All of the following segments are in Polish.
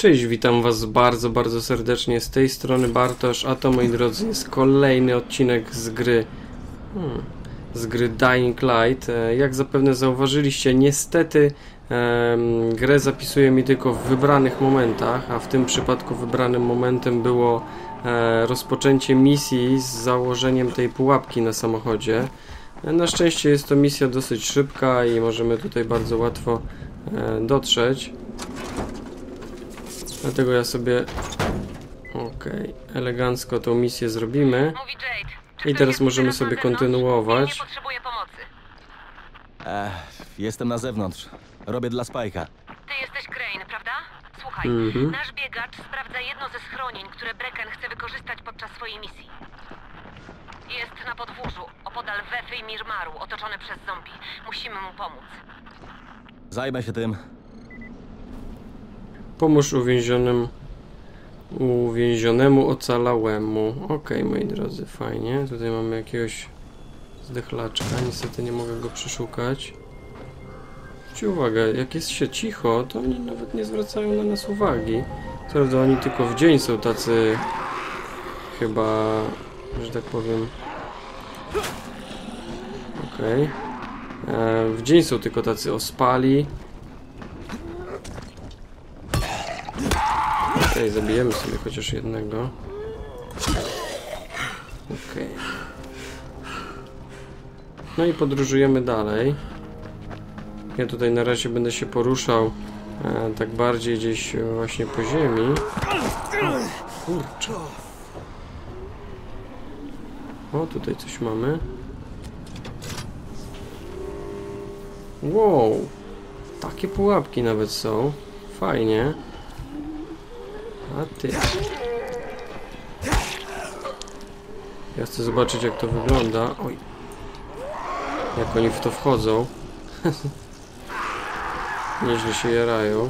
Cześć, witam was bardzo, bardzo serdecznie. Z tej strony Bartosz, a to, moi drodzy, jest kolejny odcinek z gry Dying Light. Jak zapewne zauważyliście, niestety grę zapisuje mi tylko w wybranych momentach, a w tym przypadku wybranym momentem było rozpoczęcie misji z założeniem tej pułapki na samochodzie. Na szczęście jest to misja dosyć szybka i możemy tutaj bardzo łatwo dotrzeć. Dlatego ja sobie elegancko tą misję zrobimy. I teraz możemy sobie kontynuować. Jestem na zewnątrz. Robię dla Spike'a. Ty jesteś Crane, prawda? Słuchaj, nasz biegacz sprawdza jedno ze schronień, które Brecken chce wykorzystać podczas swojej misji. Jest na podwórzu, opodal Wefy i Mirmaru, otoczony przez zombie. Musimy mu pomóc. Zajmę się tym. Pomóż uwięzionemu ocalałemu. Okej, moi drodzy, fajnie. Tutaj mamy jakiegoś zdechlaczka. Niestety nie mogę go przeszukać. Zwróćcie uwagę, jak jest się cicho, to oni nawet nie zwracają na nas uwagi. Prawda, oni tylko w dzień są tacy chyba, że tak powiem. W dzień są tylko tacy ospali. Zabijemy sobie chociaż jednego. No i podróżujemy dalej. Ja tutaj na razie będę się poruszał tak bardziej gdzieś właśnie po ziemi. O, kurczę. O, tutaj coś mamy. Wow! Takie pułapki nawet są. Fajnie. A ty. Ja chcę zobaczyć, jak to wygląda. Oj. Jak oni w to wchodzą. Nieźle się jarają.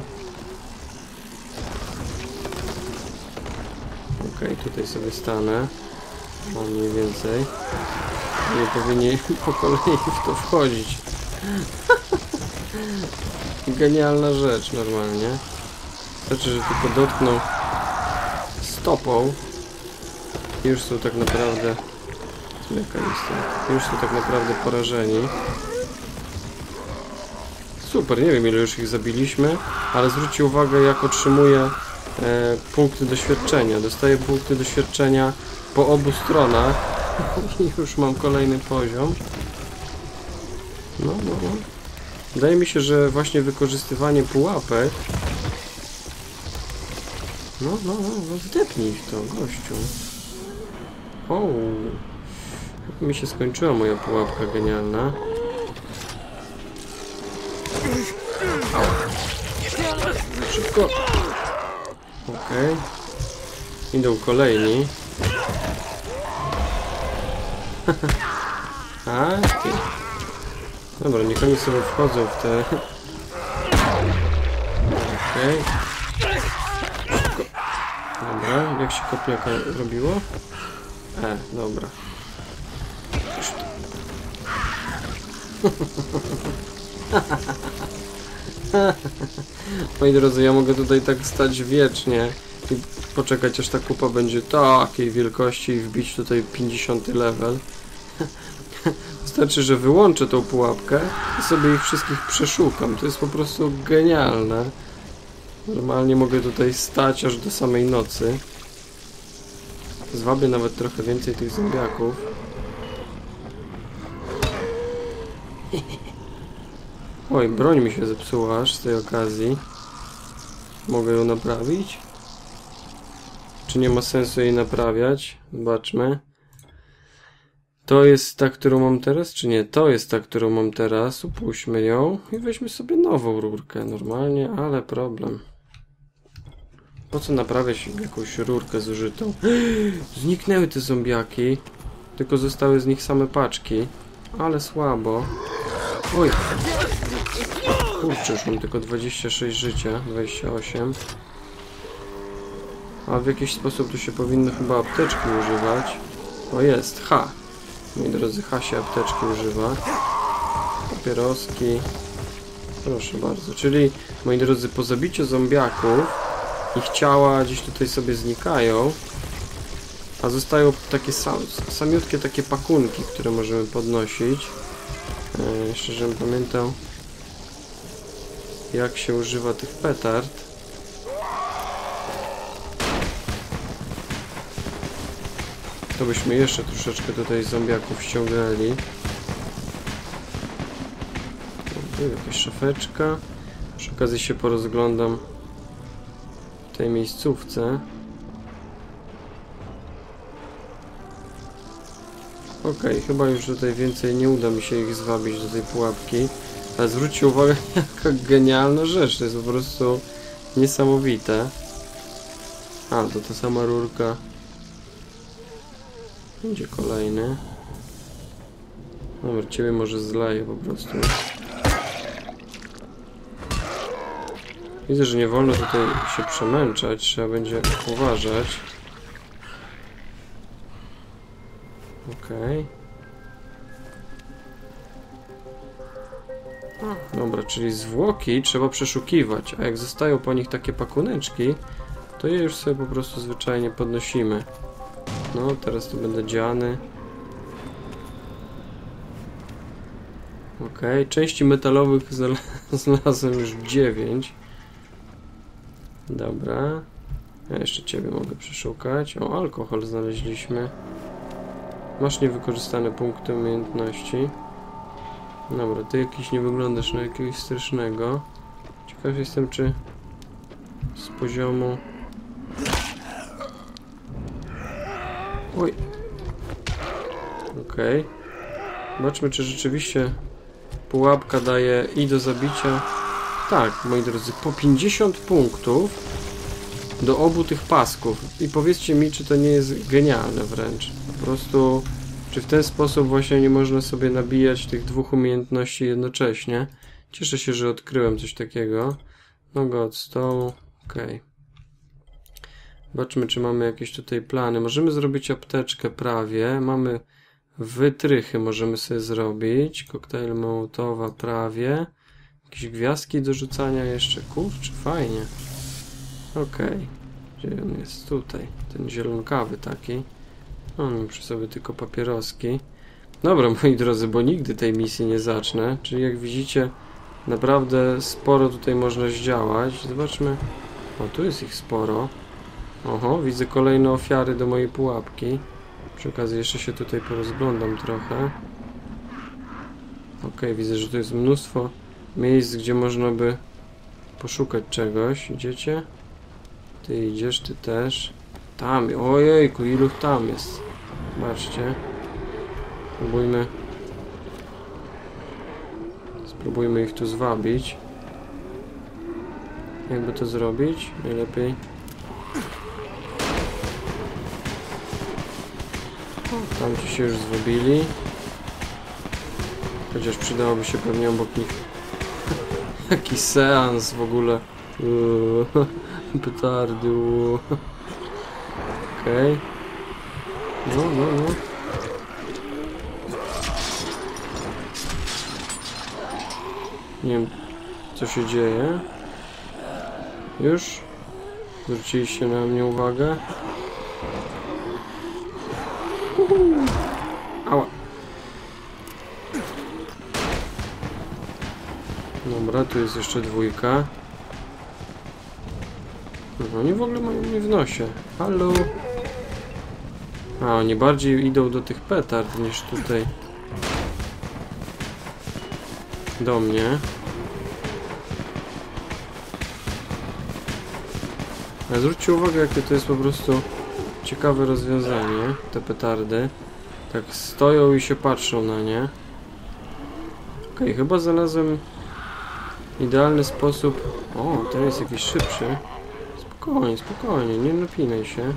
Tutaj sobie stanę. Mniej więcej. Nie powinni po kolei w to wchodzić. Genialna rzecz normalnie. Znaczy, że tylko dotkną stopą i już są tak naprawdę już są tak naprawdę porażeni. Super, nie wiem ile już ich zabiliśmy, ale zwróćcie uwagę, jak otrzymuję punkty doświadczenia. Dostaję punkty doświadczenia po obu stronach i już mam kolejny poziom. No. Wydaje mi się, że właśnie wykorzystywanie pułapek. No, zdepnij w to, gościu. O, mi się skończyła moja pułapka genialna. Szybko. Idą kolejni. A, ty. Dobra, niech oni sobie wchodzą w te... Dobra, jak się kopiaka robiło? Dobra. Moi drodzy, ja mogę tutaj tak stać wiecznie i poczekać, aż ta kupa będzie takiej wielkości i wbić tutaj 50 level. Wystarczy, że wyłączę tą pułapkę i sobie ich wszystkich przeszukam. To jest po prostu genialne. Normalnie mogę tutaj stać aż do samej nocy. Zwabię nawet trochę więcej tych zombiaków. Oj, broń mi się zepsuła aż z tej okazji. Mogę ją naprawić? Czy nie ma sensu jej naprawiać? Zobaczmy. To jest ta, którą mam teraz, czy nie? To jest ta, którą mam teraz. Upuśćmy ją i weźmy sobie nową rurkę. Normalnie, ale problem. Po co naprawiać jakąś rurkę zużytą? Zniknęły te zombiaki. Tylko zostały z nich same paczki. Ale słabo. Oj. Kurczę, już mam tylko 26 życia. 28. A w jakiś sposób tu się powinno chyba apteczki używać. O, jest. H. Moi drodzy, H się apteczki używa. Papieroski. Proszę bardzo. Czyli, moi drodzy, po zabiciu zombiaków ich ciała gdzieś tutaj sobie znikają, a zostają takie samiutkie takie pakunki, które możemy podnosić. Jeszcze żebym pamiętał, jak się używa tych petard. To byśmy jeszcze troszeczkę tutaj zombiaków ściągnęli. Tu jakaś szafeczka. Przy okazji się porozglądam w tej miejscówce. Okej, chyba już tutaj więcej nie uda mi się ich zwabić do tej pułapki. Ale zwróćcie uwagę, jaka genialna rzecz. To jest po prostu niesamowite. A, to ta sama rurka. Będzie kolejny. Dobra, ciebie może zleję po prostu. Widzę, że nie wolno tutaj się przemęczać. Trzeba będzie uważać. Okej. Dobra, czyli zwłoki trzeba przeszukiwać, a jak zostają po nich takie pakuneczki, to je już sobie po prostu zwyczajnie podnosimy. No, teraz tu będę dziany. Okej, części metalowych znalazłem już 9. Dobra. Ja jeszcze ciebie mogę przeszukać. O, alkohol znaleźliśmy. Masz niewykorzystane punkty umiejętności. Dobra, ty jakiś nie wyglądasz na jakiegoś strasznego. Ciekaw jestem, czy z poziomu... Oj. Okej. Zobaczmy, czy rzeczywiście pułapka daje i do zabicia. Tak, moi drodzy, po 50 punktów do obu tych pasków. I powiedzcie mi, czy to nie jest genialne wręcz. Po prostu, czy w ten sposób właśnie nie można sobie nabijać tych dwóch umiejętności jednocześnie. Cieszę się, że odkryłem coś takiego. Noga od stołu. Okej. Zobaczmy, czy mamy jakieś tutaj plany. Możemy zrobić apteczkę prawie. Mamy wytrychy, możemy sobie zrobić. Koktajl Mołotowa prawie. Jakieś gwiazdki do rzucania jeszcze. Kurczę, fajnie. Okej. Gdzie on jest? Tutaj. Ten zielonkawy taki. On ma przy sobie tylko papieroski. Dobra, moi drodzy, bo nigdy tej misji nie zacznę. Czyli jak widzicie, naprawdę sporo tutaj można zdziałać. Zobaczmy. O, tu jest ich sporo. Oho, widzę kolejne ofiary do mojej pułapki. Przy okazji jeszcze się tutaj porozglądam trochę. Okej, widzę, że tu jest mnóstwo miejsc, gdzie można by poszukać czegoś. Idziecie? Ty idziesz, ty też. Tam, ojejku, ilu tam jest. Zobaczcie. Spróbujmy ich tu zwabić. Jakby to zrobić? Najlepiej. Tamci się już zwabili. Chociaż przydałoby się pewnie obok nich jaki seans w ogóle. Petardy. Okej. No. Nie wiem, co się dzieje. Już? Zwróciliście na mnie uwagę. Ała. Dobra, tu jest jeszcze dwójka. No, oni w ogóle mają mnie w nosie. Halo? A, oni bardziej idą do tych petard niż tutaj do mnie. Ale zwróćcie uwagę, jakie to jest po prostu ciekawe rozwiązanie, te petardy. Tak stoją i się patrzą na nie. Okej, chyba znalazłem idealny sposób. O, ten jest jakiś szybszy. Spokojnie, nie napinaj się.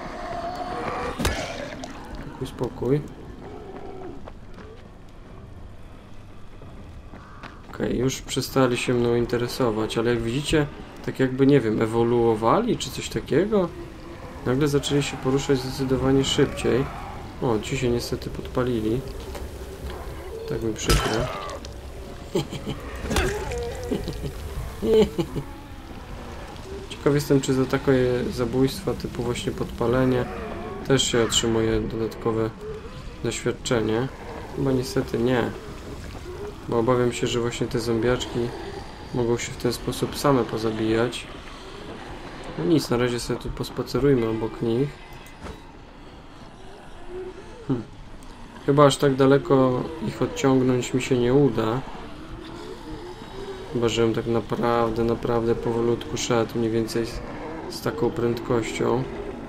Spokój. Okej, już przestali się mną interesować, ale jak widzicie, tak jakby, nie wiem, ewoluowali czy coś takiego. Nagle zaczęli się poruszać zdecydowanie szybciej. O, ci się niestety podpalili. Tak mi przykro. Ciekaw jestem, czy za takie zabójstwa typu właśnie podpalenie też się otrzymuje dodatkowe doświadczenie. Chyba niestety nie. Bo obawiam się, że właśnie te zombiaczki mogą się w ten sposób same pozabijać. No nic, na razie sobie tu pospacerujmy obok nich. Chyba aż tak daleko ich odciągnąć mi się nie uda. Chyba, żebym tak naprawdę powolutku szedł, mniej więcej z taką prędkością.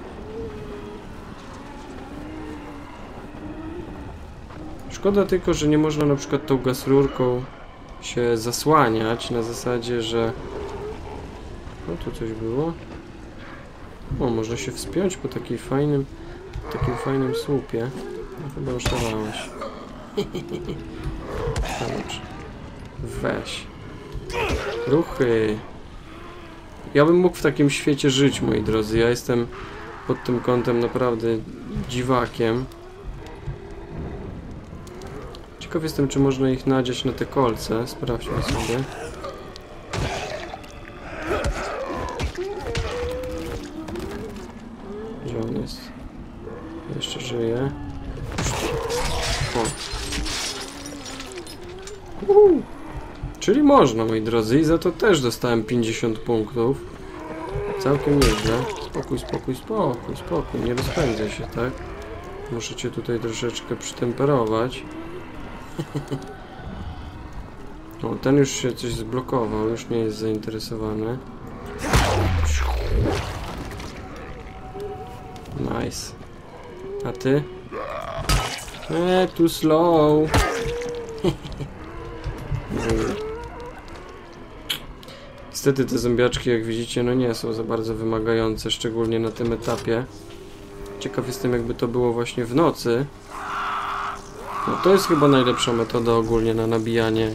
Szkoda tylko, że nie można na przykład tą gaz-rurką się zasłaniać na zasadzie, że... No tu coś było. O, można się wspiąć po takim fajnym słupie. No, chyba już dawałeś. Dobrze. Weź. Ruchy. Ja bym mógł w takim świecie żyć, moi drodzy. Ja jestem pod tym kątem naprawdę dziwakiem. Ciekaw jestem, czy można ich nadziać na te kolce. Sprawdźmy sobie. Gdzie on jest? Jeszcze żyje. O. Czyli można, moi drodzy. I za to też dostałem 50 punktów. Całkiem nieźle. Spokój. Nie rozpędzę się, tak? Muszę cię tutaj troszeczkę przytemperować. O, ten już się coś zblokował. Już nie jest zainteresowany. Nice. A ty? Too slow. Niestety te zombiaczki, jak widzicie, no nie są za bardzo wymagające, szczególnie na tym etapie. Ciekaw jestem, jakby to było właśnie w nocy. No to jest chyba najlepsza metoda ogólnie na nabijanie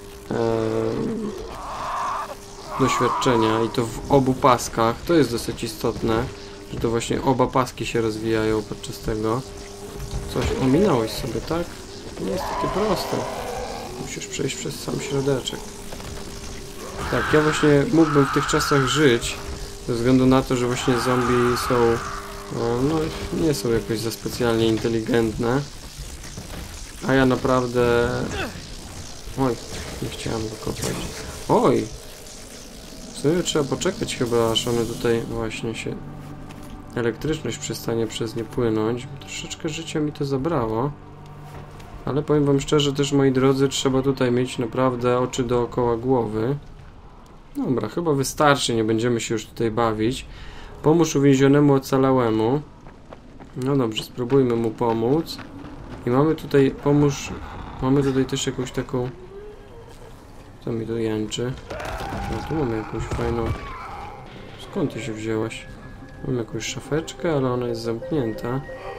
doświadczenia i to w obu paskach. To jest dosyć istotne, że to właśnie oba paski się rozwijają podczas tego. Coś ominąłeś sobie, tak? To nie jest takie proste. Musisz przejść przez sam środeczek. Tak, ja właśnie mógłbym w tych czasach żyć, ze względu na to, że właśnie zombie są, no nie są jakoś za specjalnie inteligentne. A ja naprawdę... Oj, nie chciałem go kopać. Oj! W sumie trzeba poczekać chyba, aż one tutaj właśnie się... Elektryczność przestanie przez nie płynąć. Troszeczkę życia mi to zabrało. Ale powiem wam szczerze też, moi drodzy, trzeba tutaj mieć naprawdę oczy dookoła głowy. Dobra, chyba wystarczy, nie będziemy się już tutaj bawić. Pomóż uwięzionemu ocalałemu. No dobrze, spróbujmy mu pomóc. I mamy tutaj, mamy tutaj też jakąś taką... Co mi tu jęczy? No tu mamy jakąś fajną... Skąd ty się wzięłaś? Mam jakąś szafeczkę, ale ona jest zamknięta.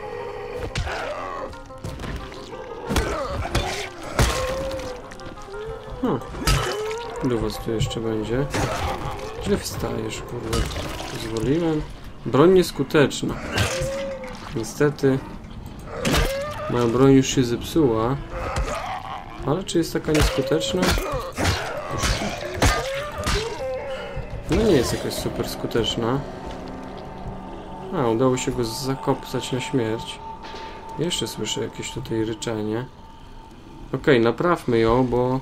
Ilu was tu jeszcze będzie? Gdzie wstajesz, kurde? Pozwoliłem. Broń nieskuteczna. Niestety moja broń już się zepsuła. Ale czy jest taka nieskuteczna? No nie jest jakaś super skuteczna. A, udało się go zakopsać na śmierć. Jeszcze słyszę jakieś tutaj ryczenie. Okej, naprawmy ją, bo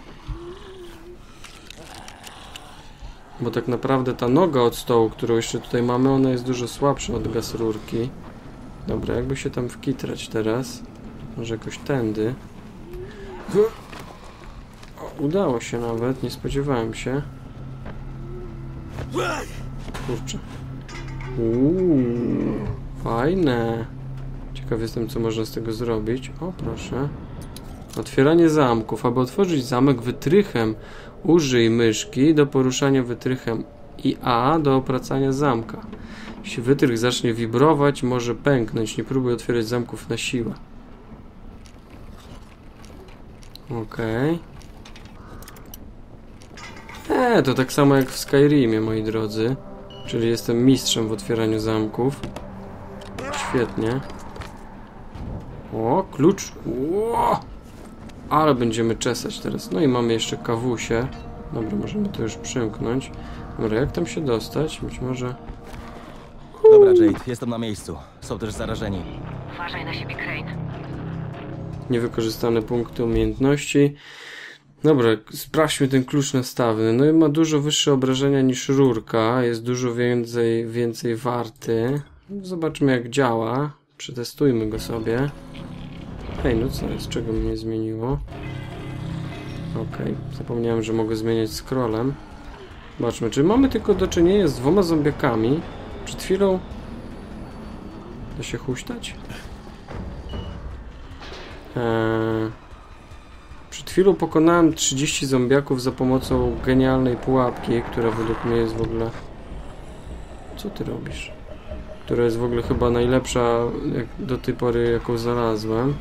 tak naprawdę ta noga od stołu, którą jeszcze tutaj mamy, ona jest dużo słabsza od gaz-rurki. Dobra, jakby się tam wkitrać teraz. Może jakoś tędy. O, udało się nawet, nie spodziewałem się. Kurczę. Fajne. Ciekaw jestem, co można z tego zrobić. O, proszę. Otwieranie zamków. Aby otworzyć zamek wytrychem, użyj myszki do poruszania wytrychem i A do opracania zamka. Jeśli wytrych zacznie wibrować, może pęknąć. Nie próbuj otwierać zamków na siłę. Okej. To tak samo jak w Skyrimie, moi drodzy. Czyli jestem mistrzem w otwieraniu zamków. Świetnie. O, klucz. Ło! Ale będziemy czesać teraz. No i mamy jeszcze kawusie. Dobra, możemy to już przymknąć. Dobra, jak tam się dostać? Być może... Dobra, Jade, jestem na miejscu. Są też zarażeni. Uważaj na siebie, Crane. Niewykorzystane punkty umiejętności. Dobra, sprawdźmy ten klucz nastawny. No i ma dużo wyższe obrażenia niż rurka. Jest dużo więcej warty. Zobaczmy jak działa. Przetestujmy go sobie. Hej, no co jest? Czego mnie zmieniło? Okej, zapomniałem, że mogę zmieniać scrollem. Zobaczmy, czy mamy tylko do czynienia z 2 zombiakami. Przed chwilą... Da się huśtać? Przed chwilą pokonałem 30 zombiaków za pomocą genialnej pułapki, która według mnie jest w ogóle... Co ty robisz? Która jest w ogóle chyba najlepsza do tej pory, jaką znalazłem.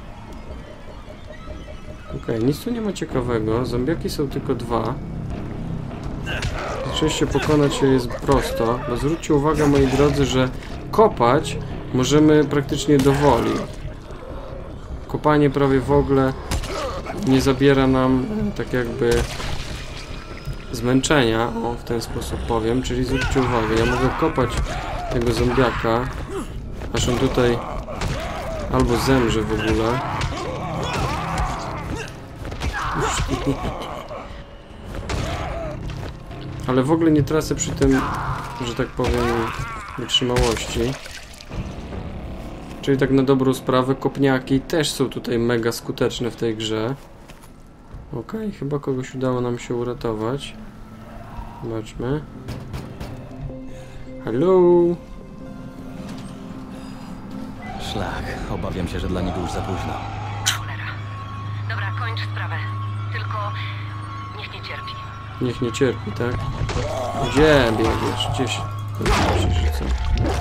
Okej, nic tu nie ma ciekawego. Zombiaki są tylko 2. Oczywiście pokonać je jest prosto, bo zwróćcie uwagę, moi drodzy, że kopać możemy praktycznie do woli. Kopanie prawie w ogóle nie zabiera nam tak jakby zmęczenia, o, w ten sposób powiem, czyli zwróćcie uwagę, ja mogę kopać tego zombiaka, aż on tutaj albo zemrze w ogóle. Ale w ogóle nie tracę przy tym, że tak powiem, wytrzymałości. Czyli tak na dobrą sprawę kopniaki też są tutaj mega skuteczne w tej grze. Okej, chyba kogoś udało nam się uratować. Zobaczmy. Halo? Szlak. Obawiam się, że dla niego już za późno. Cholera. Dobra, kończ sprawę. Tylko niech nie cierpi. Niech nie cierpi, tak? Gdzie biegniesz? Gdzieś? Myślisz, co?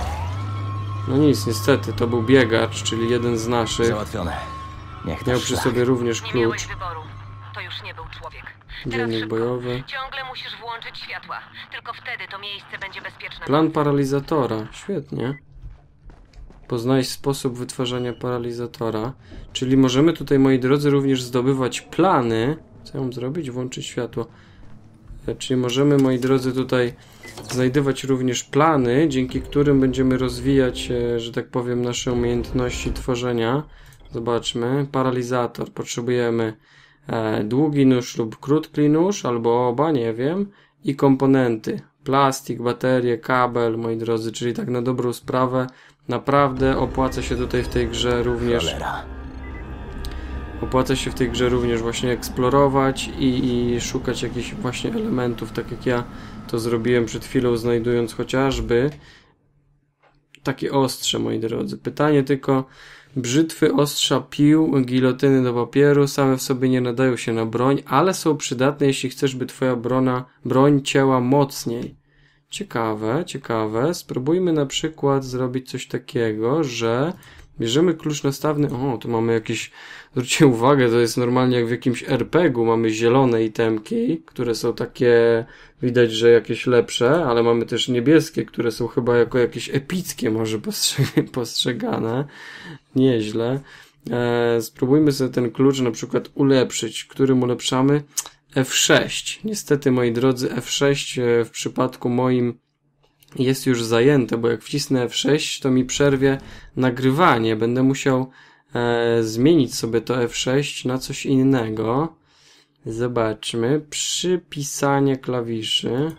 No nic, niestety, to był biegacz, czyli jeden z naszych. Załatwione. Niech to Miał przy szlak. sobie również Nie miałeś klucz. wyboru. To już nie był człowiek. Teraz Dziennik szybko. bojowy. Ciągle musisz włączyć światła. Tylko wtedy to miejsce będzie bezpieczne. Plan paralizatora. Świetnie. Poznaj sposób wytwarzania paralizatora. Czyli możemy tutaj, moi drodzy, również zdobywać plany. Co ja mam zrobić? Włączyć światło. Czyli możemy, moi drodzy, tutaj znajdywać również plany, dzięki którym będziemy rozwijać, że tak powiem, nasze umiejętności tworzenia. Zobaczmy. Paralizator. Potrzebujemy długi nóż lub krótki nóż, albo oba, nie wiem. I komponenty. Plastik, baterie, kabel, moi drodzy, czyli tak na dobrą sprawę. Naprawdę opłaca się tutaj w tej grze również... Cholera. Opłaca się w tej grze również właśnie eksplorować i szukać jakichś właśnie elementów, tak jak ja to zrobiłem przed chwilą, znajdując chociażby takie ostrze, moi drodzy. Pytanie tylko, brzytwy, ostrza pił, gilotyny do papieru same w sobie nie nadają się na broń, ale są przydatne, jeśli chcesz, by twoja broń cięła mocniej. Ciekawe, ciekawe. Spróbujmy na przykład zrobić coś takiego, że bierzemy klucz nastawny. O, tu mamy jakieś... Zwróćcie uwagę, to jest normalnie jak w jakimś RPG-u. Mamy zielone itemki, które są takie... Widać, że jakieś lepsze, ale mamy też niebieskie, które są chyba jako jakieś epickie może postrzegane. Nieźle. Spróbujmy sobie ten klucz na przykład ulepszyć. Którym ulepszamy? F6. Niestety, moi drodzy, F6 w przypadku moim jest już zajęte, bo jak wcisnę F6, to mi przerwie nagrywanie. Będę musiał zmienić sobie to F6 na coś innego. Zobaczmy. Przypisanie klawiszy.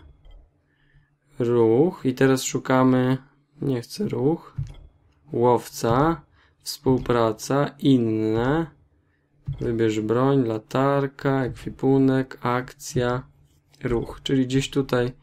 Ruch. I teraz szukamy... Nie chcę ruch. Łowca. Współpraca. Inne. Wybierz broń, latarka, ekwipunek, akcja, ruch. Czyli gdzieś tutaj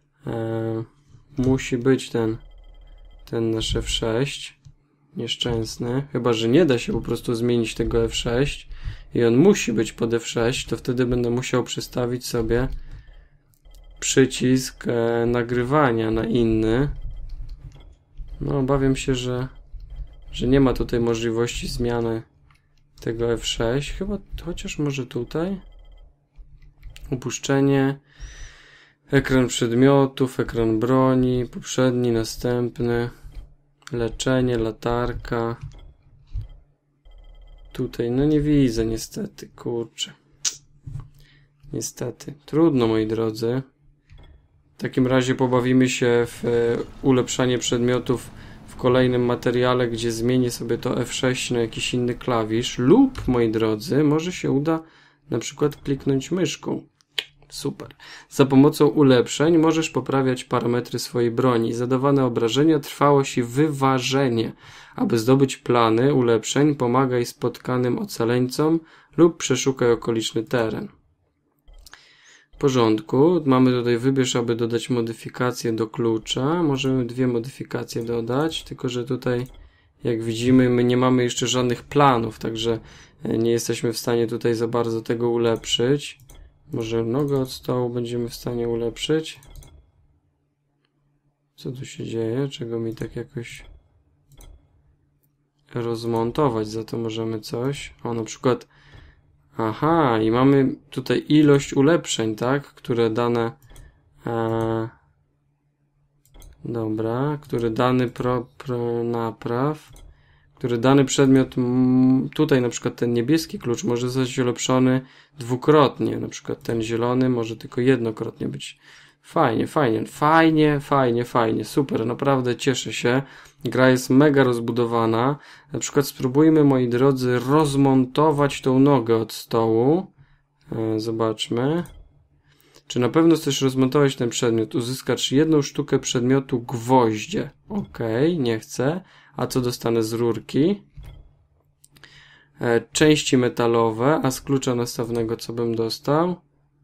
musi być ten nasz F6. Nieszczęsny. Chyba że nie da się po prostu zmienić tego F6 i on musi być pod F6, to wtedy będę musiał przestawić sobie przycisk nagrywania na inny. No obawiam się, że nie ma tutaj możliwości zmiany tego F6, chyba, chociaż może tutaj. Upuszczenie, ekran przedmiotów, ekran broni, poprzedni, następny, leczenie, latarka. Tutaj, no nie widzę niestety, kurczę. Niestety, trudno moi drodzy. W takim razie pobawimy się w ulepszanie przedmiotów w kolejnym materiale, gdzie zmienię sobie to F6 na jakiś inny klawisz, lub, moi drodzy, może się uda na przykład kliknąć myszką. Super. Za pomocą ulepszeń możesz poprawiać parametry swojej broni, zadawane obrażenia, trwałość i wyważenie. Aby zdobyć plany ulepszeń, pomagaj spotkanym ocaleńcom lub przeszukaj okoliczny teren. W porządku. Mamy tutaj wybierz, aby dodać modyfikacje do klucza. Możemy 2 modyfikacje dodać, tylko że tutaj, jak widzimy, my nie mamy jeszcze żadnych planów, także nie jesteśmy w stanie tutaj za bardzo tego ulepszyć. Może nogę od stołu będziemy w stanie ulepszyć. Co tu się dzieje? Czego mi tak jakoś rozmontować? Za to możemy coś. O, na przykład... Aha, i mamy tutaj ilość ulepszeń, tak? Które dane... Dobra, który dany napraw... Który dany przedmiot, tutaj na przykład ten niebieski klucz może zostać ulepszony dwukrotnie, na przykład ten zielony może tylko jednokrotnie być. Fajnie, super, naprawdę cieszę się. Gra jest mega rozbudowana. Na przykład spróbujmy, moi drodzy, rozmontować tą nogę od stołu. Zobaczmy. Czy na pewno chcesz rozmontować ten przedmiot? Uzyskacz 1 sztukę przedmiotu gwoździe. Okej, nie chcę. A co dostanę z rurki? Części metalowe, a z klucza nastawnego co bym dostał?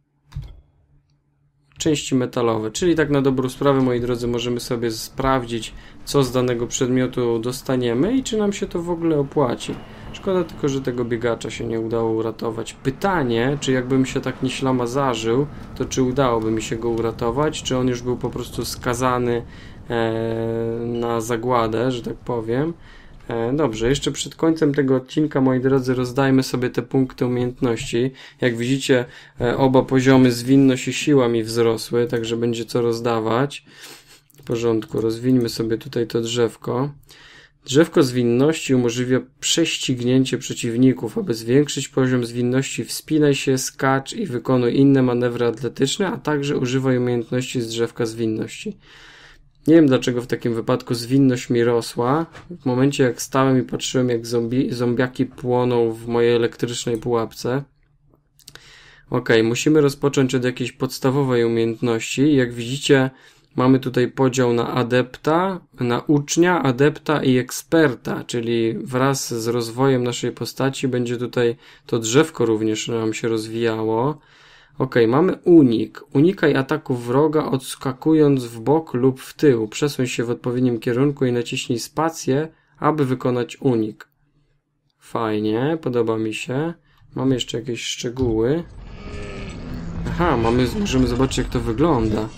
Części metalowe, czyli tak na dobrą sprawę, moi drodzy, możemy sobie sprawdzić, co z danego przedmiotu dostaniemy i czy nam się to w ogóle opłaci. Szkoda tylko, że tego biegacza się nie udało uratować. Pytanie, czy jakbym się tak nieślama zażył, to czy udałoby mi się go uratować, czy on już był po prostu skazany na zagładę, że tak powiem. Dobrze, jeszcze przed końcem tego odcinka, moi drodzy, rozdajmy sobie te punkty umiejętności. Jak widzicie, oba poziomy zwinność i siła mi wzrosły, także będzie co rozdawać. W porządku, rozwińmy sobie tutaj to drzewko. Drzewko zwinności umożliwia prześcignięcie przeciwników. Aby zwiększyć poziom zwinności, wspinaj się, skacz i wykonuj inne manewry atletyczne, a także używaj umiejętności z drzewka zwinności. Nie wiem, dlaczego w takim wypadku zwinność mi rosła. W momencie jak stałem i patrzyłem, jak zombiaki płoną w mojej elektrycznej pułapce. Ok, musimy rozpocząć od jakiejś podstawowej umiejętności. Jak widzicie, mamy tutaj podział na adepta, na ucznia, adepta i eksperta, czyli wraz z rozwojem naszej postaci będzie tutaj to drzewko również nam się rozwijało. Ok, mamy unik. Unikaj ataków wroga odskakując w bok lub w tył. Przesuń się w odpowiednim kierunku i naciśnij spację, aby wykonać unik. Fajnie, podoba mi się. Mamy jeszcze jakieś szczegóły. Aha, możemy zobaczyć, jak to wygląda.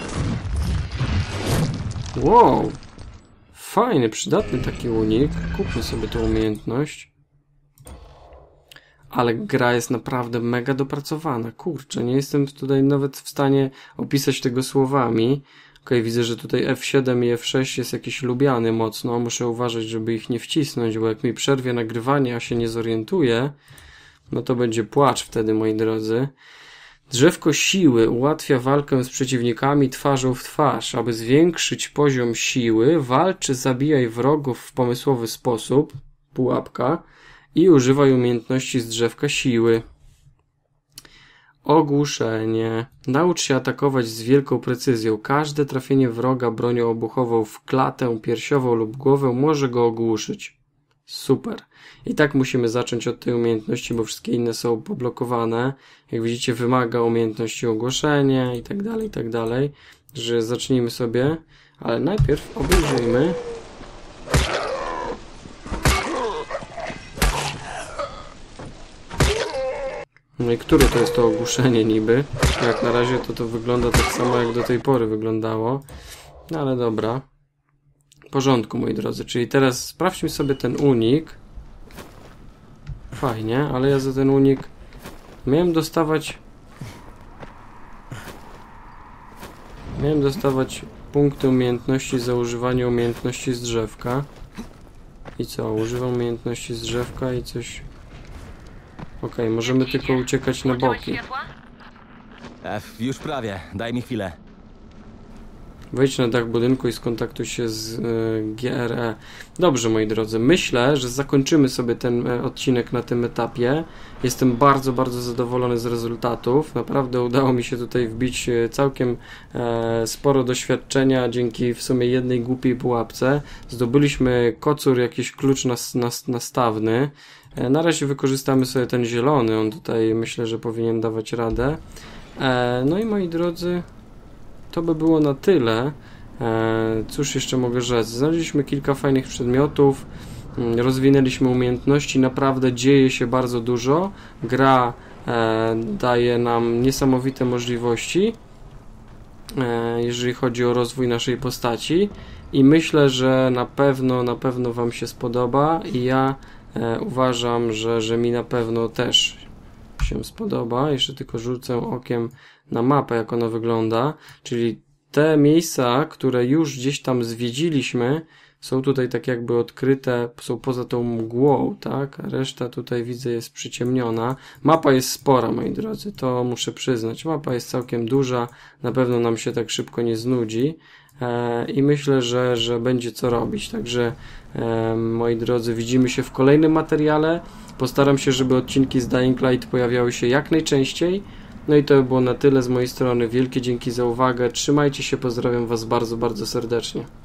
Wow! Fajny, przydatny taki unik. Kupmy sobie tą umiejętność. Ale gra jest naprawdę mega dopracowana. Kurczę, nie jestem tutaj nawet w stanie opisać tego słowami. Okej, widzę, że tutaj F7 i F6 jest jakiś lubiany mocno. Muszę uważać, żeby ich nie wcisnąć, bo jak mi przerwie nagrywanie, a się nie zorientuję, no to będzie płacz wtedy, moi drodzy. Drzewko siły ułatwia walkę z przeciwnikami twarzą w twarz. Aby zwiększyć poziom siły, walcz, zabijaj wrogów w pomysłowy sposób. Pułapka. I używaj umiejętności z drzewka siły. Ogłuszenie. Naucz się atakować z wielką precyzją. Każde trafienie wroga bronią obuchową w klatę piersiową lub głowę może go ogłuszyć. Super. I tak musimy zacząć od tej umiejętności, bo wszystkie inne są poblokowane. Jak widzicie, wymaga umiejętności ogłoszenia i tak dalej, i tak dalej. Że zacznijmy sobie. Ale najpierw obejrzyjmy. No i które to jest to ogłuszenie niby? Jak na razie to wygląda tak samo, jak do tej pory wyglądało. No ale dobra. W porządku, moi drodzy. Czyli teraz sprawdźmy sobie ten unik. Fajnie, ale ja za ten unik miałem dostawać punkty umiejętności za używanie umiejętności z drzewka. I co? Używam umiejętności z drzewka i coś... Okej, możemy tylko uciekać na boki. Już prawie, daj mi chwilę. Wejdź na dach budynku i skontaktuj się z GRE. Dobrze, moi drodzy, myślę, że zakończymy sobie ten odcinek na tym etapie. Jestem bardzo, bardzo zadowolony z rezultatów. Naprawdę udało mi się tutaj wbić całkiem sporo doświadczenia dzięki w sumie jednej głupiej pułapce. Zdobyliśmy kocur, jakiś klucz nastawny. Na razie wykorzystamy sobie ten zielony. On tutaj myślę, że powinien dawać radę. No i moi drodzy, to by było na tyle. Cóż jeszcze mogę rzec? Znaleźliśmy kilka fajnych przedmiotów, rozwinęliśmy umiejętności, naprawdę dzieje się bardzo dużo. Gra daje nam niesamowite możliwości, jeżeli chodzi o rozwój naszej postaci i myślę, że na pewno Wam się spodoba i ja uważam, że mi na pewno też się spodoba. Jeszcze tylko rzucę okiem na mapę, jak ona wygląda, czyli te miejsca, które już gdzieś tam zwiedziliśmy, są tutaj tak jakby odkryte, są poza tą mgłą, tak? Reszta tutaj widzę jest przyciemniona. Mapa jest spora, moi drodzy, to muszę przyznać. Mapa jest całkiem duża, na pewno nam się tak szybko nie znudzi i myślę, że będzie co robić. Także moi drodzy, widzimy się w kolejnym materiale. Postaram się, żeby odcinki z Dying Light pojawiały się jak najczęściej. No i to by było na tyle z mojej strony. Wielkie dzięki za uwagę. Trzymajcie się, pozdrawiam Was bardzo, bardzo serdecznie.